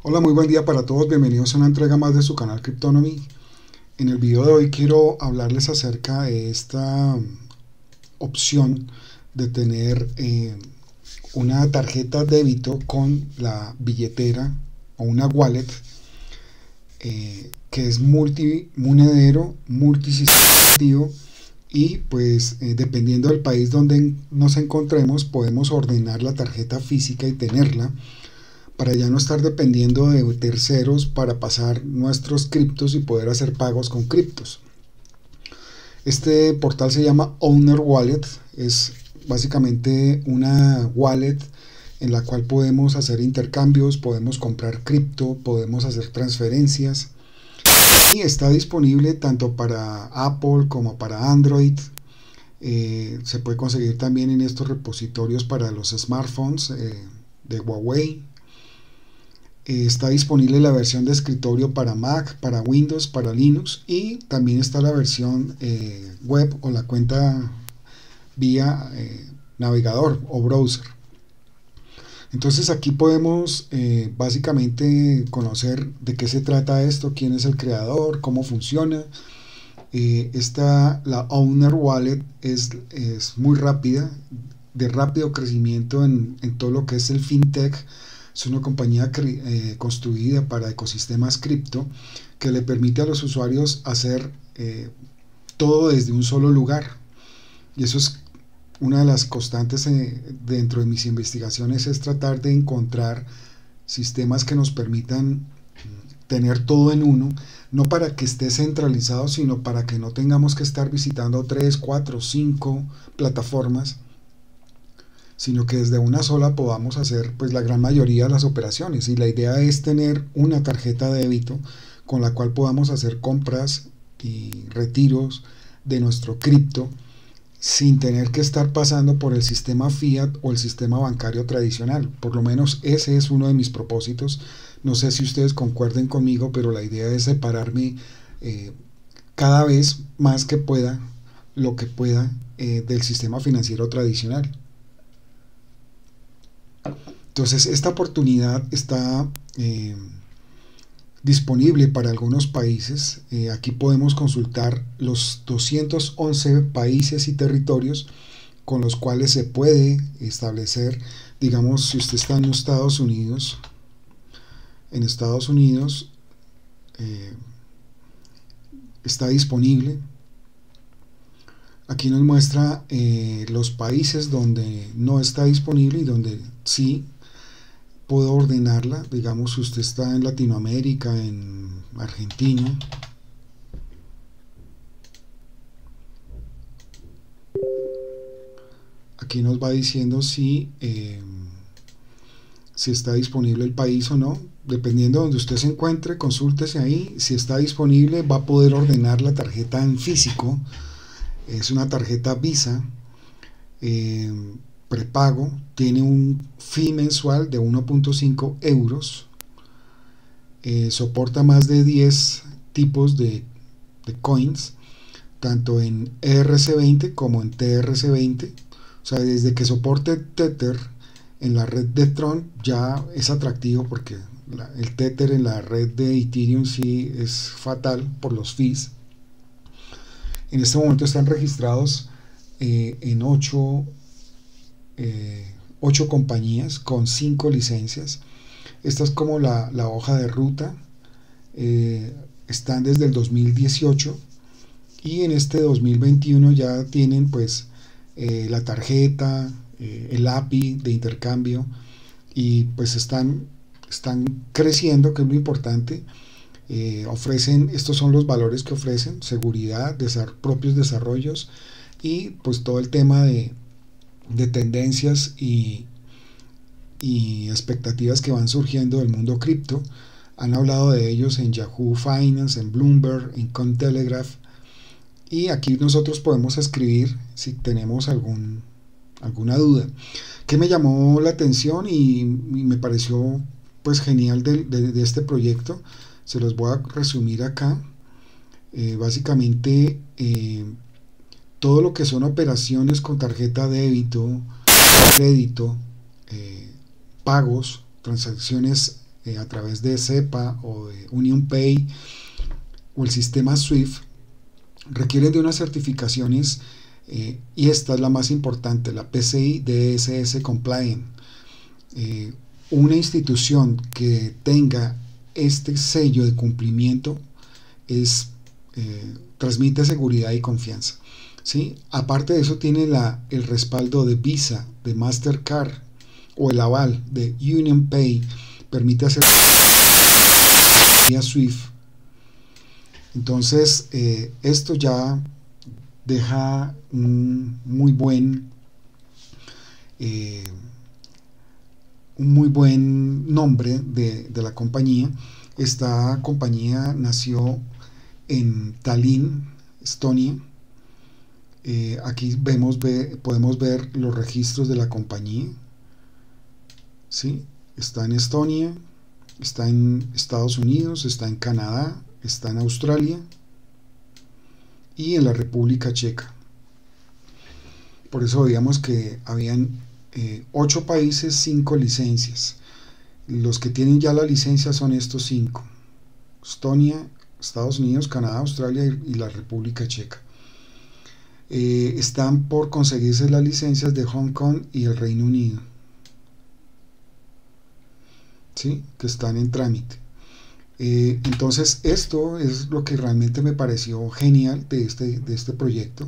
Hola, muy buen día para todos, bienvenidos a una entrega más de su canal Cryptonomy. En el video de hoy quiero hablarles acerca de esta opción de tener una tarjeta débito con la billetera o una wallet que es multimonedero, multisistema y pues dependiendo del país donde nos encontremos podemos ordenar la tarjeta física y tenerla para ya no estar dependiendo de terceros para pasar nuestros criptos y poder hacer pagos con criptos. Este portal se llama Owner Wallet, es básicamente una wallet en la cual podemos hacer intercambios, podemos comprar cripto, podemos hacer transferencias y está disponible tanto para Apple como para Android. Se puede conseguir también en estos repositorios para los smartphones de Huawei. Está disponible la versión de escritorio para Mac, para Windows, para Linux y también está la versión web o la cuenta vía navegador o browser. Entonces aquí podemos básicamente conocer de qué se trata esto, quién es el creador, cómo funciona. La Owner Wallet es muy rápida, de rápido crecimiento en todo lo que es el fintech. Es una compañía construida para ecosistemas cripto que le permite a los usuarios hacer todo desde un solo lugar. Y eso es una de las constantes dentro de mis investigaciones, es tratar de encontrar sistemas que nos permitan tener todo en uno, no para que esté centralizado, sino para que no tengamos que estar visitando 3, 4, 5 plataformas, sino que desde una sola podamos hacer pues la gran mayoría de las operaciones. Y la idea es tener una tarjeta de débito con la cual podamos hacer compras y retiros de nuestro cripto sin tener que estar pasando por el sistema fiat o el sistema bancario tradicional. Por lo menos ese es uno de mis propósitos. No sé si ustedes concuerden conmigo, pero la idea es separarme cada vez más que pueda, lo que pueda, del sistema financiero tradicional. Entonces esta oportunidad está disponible para algunos países. Aquí podemos consultar los 211 países y territorios con los cuales se puede establecer, digamos, si usted está en Estados Unidos, está disponible. Aquí nos muestra los países donde no está disponible y donde sí puedo ordenarla. Digamos, si usted está en Latinoamérica, en Argentina, aquí nos va diciendo si está disponible el país o no. Dependiendo de donde usted se encuentre, consúltese ahí. Si está disponible, va a poder ordenar la tarjeta en físico. Es una tarjeta Visa prepago, tiene un fee mensual de 1.5 euros, soporta más de 10 tipos de coins, tanto en ERC20 como en TRC20. O sea, desde que soporte Tether en la red de Tron ya es atractivo, porque el Tether en la red de Ethereum sí es fatal por los fees. En este momento están registrados en 8 compañías con 5 licencias. Esta es como la hoja de ruta. Están desde el 2018 y en este 2021 ya tienen pues la tarjeta, el API de intercambio, y pues están creciendo, que es lo importante. Estos son los valores que ofrecen: seguridad, propios desarrollos y pues todo el tema de tendencias y expectativas que van surgiendo del mundo cripto. Han hablado de ellos en Yahoo Finance, en Bloomberg, en Cointelegraph, y aquí nosotros podemos escribir si tenemos alguna duda. Que me llamó la atención y me pareció pues genial de este proyecto, se los voy a resumir acá. Básicamente todo lo que son operaciones con tarjeta débito, crédito, pagos, transacciones a través de SEPA o de UnionPay o el sistema SWIFT, requieren de unas certificaciones y esta es la más importante, la PCI DSS Compliant. Una institución que tenga este sello de cumplimiento transmite seguridad y confianza, ¿sí? Aparte de eso tiene el respaldo de Visa, de Mastercard o el aval de UnionPay, permite hacer vía SWIFT. Entonces esto ya deja un muy buen nombre de la compañía. Esta compañía nació en Tallinn, Estonia. Aquí podemos ver los registros de la compañía, ¿sí? Está en Estonia, está en Estados Unidos, está en Canadá, está en Australia y en la República Checa. Por eso veíamos que habían 8 países, 5 licencias. Los que tienen ya la licencia son estos 5: Estonia, Estados Unidos, Canadá, Australia y la República Checa. Están por conseguirse las licencias de Hong Kong y el Reino Unido, ¿sí? Que están en trámite. Entonces esto es lo que realmente me pareció genial de este proyecto.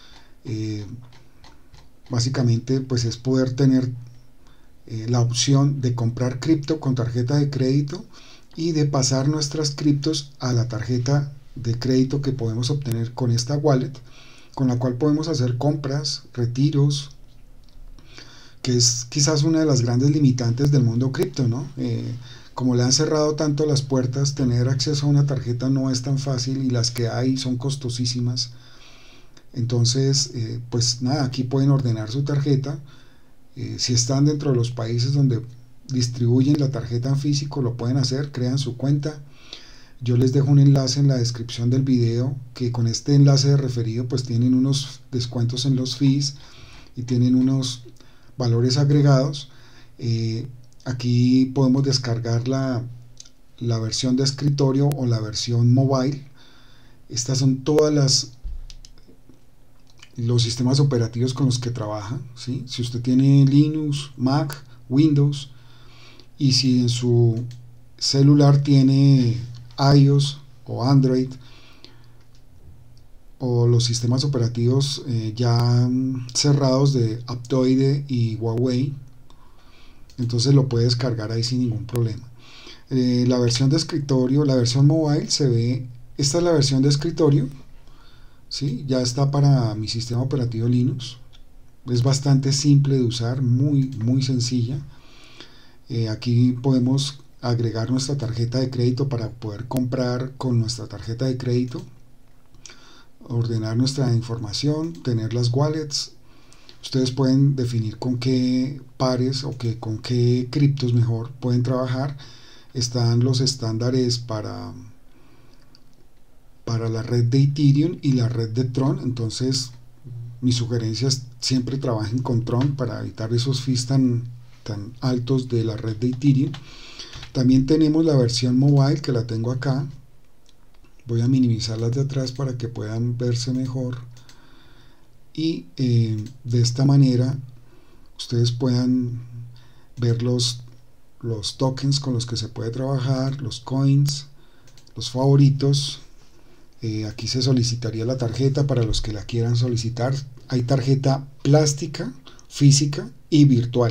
Básicamente pues es poder tener la opción de comprar cripto con tarjeta de crédito y de pasar nuestras criptos a la tarjeta de crédito que podemos obtener con esta wallet, con la cual podemos hacer compras, retiros, que es quizás una de las grandes limitantes del mundo cripto, ¿no? Como le han cerrado tanto las puertas, tener acceso a una tarjeta no es tan fácil y las que hay son costosísimas. Entonces, pues nada, aquí pueden ordenar su tarjeta. Si están dentro de los países donde distribuyen la tarjeta en físico, lo pueden hacer, crean su cuenta. Yo les dejo un enlace en la descripción del video, que con este enlace de referido pues tienen unos descuentos en los fees y tienen unos valores agregados. Aquí podemos descargar la versión de escritorio o la versión mobile. Estas son todas los sistemas operativos con los que trabaja, ¿sí? Si usted tiene Linux, Mac, Windows, y si en su celular tiene iOS o Android o los sistemas operativos ya cerrados de Aptoide y Huawei, entonces lo puede descargar ahí sin ningún problema. La versión de escritorio, la versión mobile se ve, esta es la versión de escritorio, ¿sí? Ya está para mi sistema operativo Linux. Es bastante simple de usar, muy sencilla. Aquí podemos agregar nuestra tarjeta de crédito para poder comprar con nuestra tarjeta de crédito, ordenar nuestra información, tener las wallets. Ustedes pueden definir con qué pares o con qué criptos mejor pueden trabajar. Están los estándares para la red de Ethereum y la red de Tron. Entonces mi sugerencia es siempre trabajen con Tron para evitar esos fees tan altos de la red de Ethereum. También tenemos la versión mobile, que la tengo acá. Voy a minimizar las de atrás para que puedan verse mejor, y de esta manera ustedes puedan ver los tokens con los que se puede trabajar, los coins, los favoritos. Aquí se solicitaría la tarjeta para los que la quieran solicitar. Hay tarjeta plástica, física y virtual.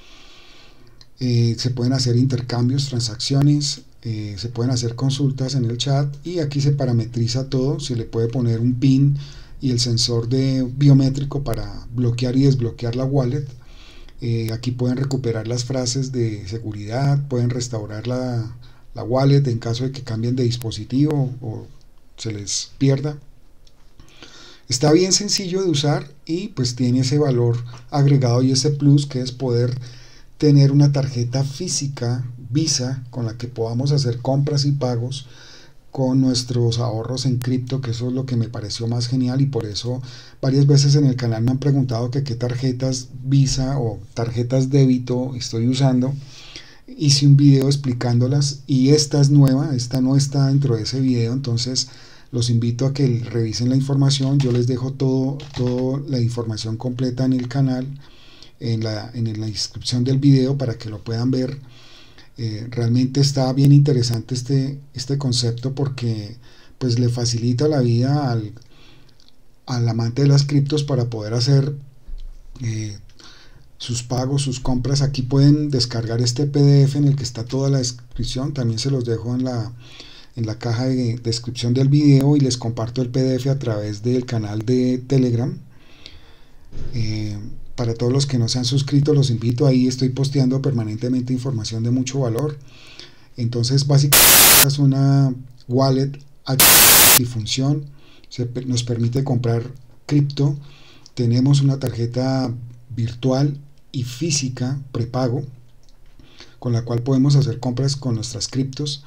Se pueden hacer intercambios, transacciones, se pueden hacer consultas en el chat, y aquí se parametriza todo. Se le puede poner un PIN y el sensor biométrico para bloquear y desbloquear la wallet. Aquí pueden recuperar las frases de seguridad, pueden restaurar la wallet en caso de que cambien de dispositivo o se les pierda. Está bien sencillo de usar y pues tiene ese valor agregado y ese plus, que es poder tener una tarjeta física Visa con la que podamos hacer compras y pagos con nuestros ahorros en cripto, que eso es lo que me pareció más genial. Y por eso varias veces en el canal me han preguntado que qué tarjetas Visa o tarjetas débito estoy usando. hice un video explicándolas y esta es nueva, esta no está dentro de ese video, entonces los invito a que revisen la información. Yo les dejo toda la información completa en el canal, en la descripción del video, para que lo puedan ver. Realmente está bien interesante este concepto, porque pues le facilita la vida al amante de las criptos para poder hacer sus pagos, sus compras. Aquí pueden descargar este PDF en el que está toda la descripción, también se los dejo en la caja de descripción del video, y les comparto el PDF a través del canal de Telegram. Para todos los que no se han suscrito, los invito, ahí estoy posteando permanentemente información de mucho valor. Entonces básicamente es una wallet multifunción, nos permite comprar cripto. Tenemos una tarjeta virtual y física prepago con la cual podemos hacer compras con nuestras criptos.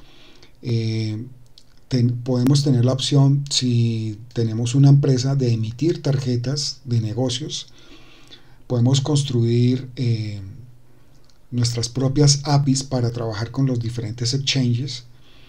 Podemos tener la opción, si tenemos una empresa, de emitir tarjetas de negocios. Podemos construir nuestras propias APIs para trabajar con los diferentes exchanges,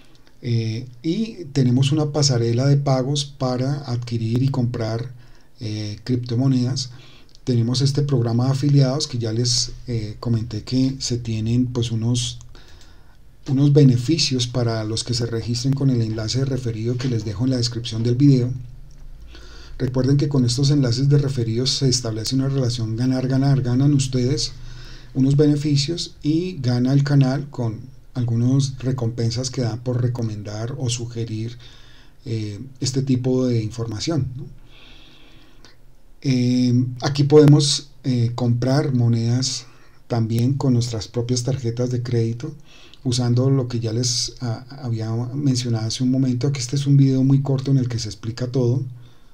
y tenemos una pasarela de pagos para adquirir y comprar criptomonedas. Tenemos este programa de afiliados que ya les comenté que se tienen pues unos beneficios para los que se registren con el enlace de referido que les dejo en la descripción del video. Recuerden que con estos enlaces de referidos se establece una relación ganar-ganar. Ganan ustedes unos beneficios y gana el canal con algunas recompensas que dan por recomendar o sugerir este tipo de información, ¿no? Aquí podemos comprar monedas también con nuestras propias tarjetas de crédito, usando lo que ya les había mencionado hace un momento. Aquí este es un video muy corto en el que se explica todo.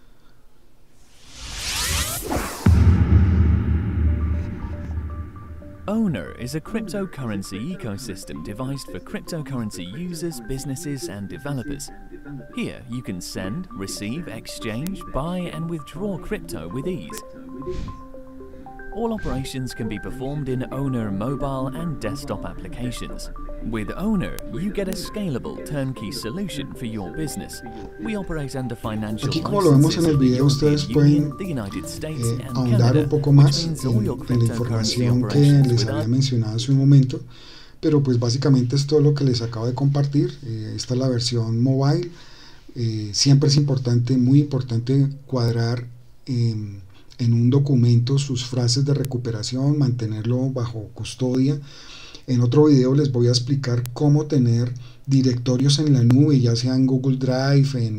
Owner is a cryptocurrency ecosystem devised for cryptocurrency users, businesses, and developers. Here you can send, receive, exchange, buy, and withdraw crypto with ease. All operations can be performed in Owner mobile and desktop applications. With Owner, you get a scalable turnkey solution for your business. We operate under financial Aquí, como lo vemos en el video, ustedes pueden ahondar un poco más en la información que les había mencionado hace un momento, pero pues básicamente es todo lo que les acabo de compartir. Esta es la versión mobile. Siempre es importante, muy importante, cuadrar en un documento sus frases de recuperación, mantenerlo bajo custodia. En otro video les voy a explicar cómo tener directorios en la nube, ya sea en Google Drive,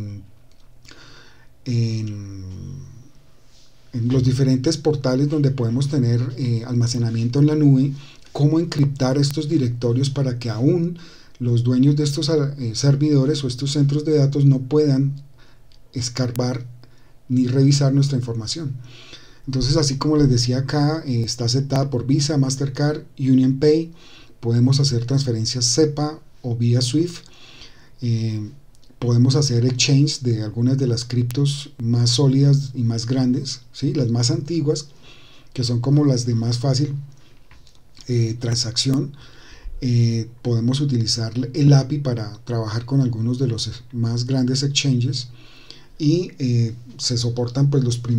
en los diferentes portales donde podemos tener almacenamiento en la nube, cómo encriptar estos directorios para que aún los dueños de estos servidores o estos centros de datos no puedan escarbar ni revisar nuestra información. Entonces, así como les decía acá, está aceptada por Visa, Mastercard, UnionPay. Podemos hacer transferencias SEPA o vía SWIFT. Podemos hacer exchange de algunas de las criptos más sólidas y más grandes, ¿sí? Las más antiguas, que son como las de más fácil transacción. Podemos utilizar el API para trabajar con algunos de los más grandes exchanges, y se soportan pues las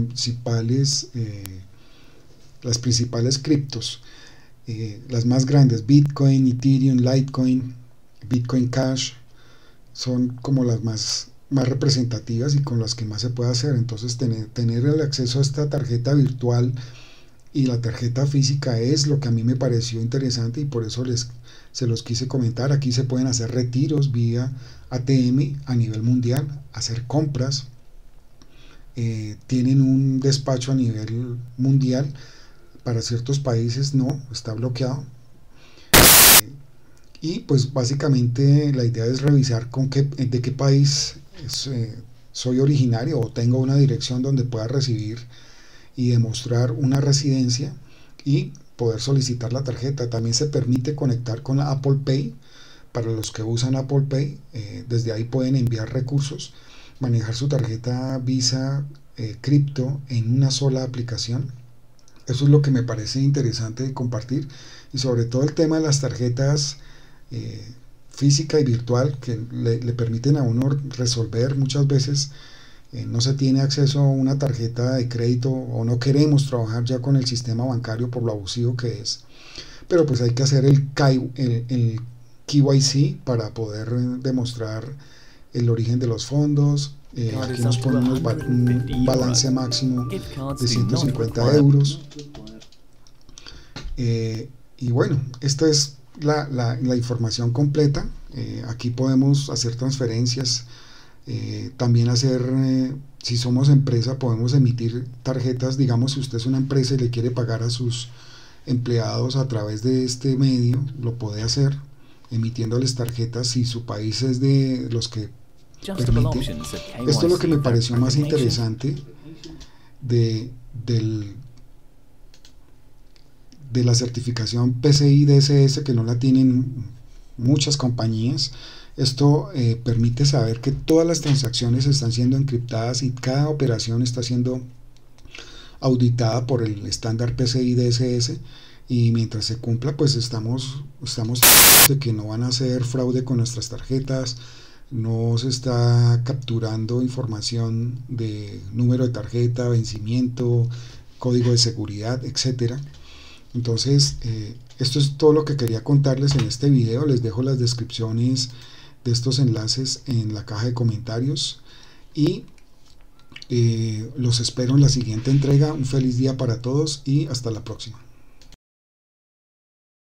principales criptos, las más grandes: Bitcoin, Ethereum, Litecoin, Bitcoin Cash, son como las más representativas y con las que más se puede hacer. Entonces tener el acceso a esta tarjeta virtual y la tarjeta física es lo que a mí me pareció interesante, y por eso se los quise comentar. Aquí se pueden hacer retiros vía ATM a nivel mundial, hacer compras, tienen un despacho a nivel mundial. Para ciertos países no, está bloqueado, y pues básicamente la idea es revisar de qué país soy originario, o tengo una dirección donde pueda recibir y demostrar una residencia y poder solicitar la tarjeta. También se permite conectar con la Apple Pay. Para los que usan Apple Pay, desde ahí pueden enviar recursos, manejar su tarjeta Visa cripto en una sola aplicación. Eso es lo que me parece interesante de compartir, y sobre todo el tema de las tarjetas física y virtual, que le permiten a uno resolver muchas veces. No se tiene acceso a una tarjeta de crédito o no queremos trabajar ya con el sistema bancario por lo abusivo que es, pero pues hay que hacer el KYC para poder demostrar el origen de los fondos. Aquí nos ponen un balance máximo de 150 euros. Y bueno, esta es la información completa. Aquí podemos hacer transferencias, también hacer, si somos empresa, podemos emitir tarjetas. Digamos, si usted es una empresa y le quiere pagar a sus empleados a través de este medio, lo puede hacer emitiéndoles tarjetas si su país es de los que permite. Esto es lo que me pareció más interesante de la certificación PCI DSS, que no la tienen muchas compañías. Esto permite saber que todas las transacciones están siendo encriptadas y cada operación está siendo auditada por el estándar PCI DSS, y mientras se cumpla, pues estamos de que no van a hacer fraude con nuestras tarjetas, no se está capturando información de número de tarjeta, vencimiento, código de seguridad, etcétera. Entonces, esto es todo lo que quería contarles en este video. Les dejo las descripciones de estos enlaces en la caja de comentarios, y los espero en la siguiente entrega. Un feliz día para todos y hasta la próxima.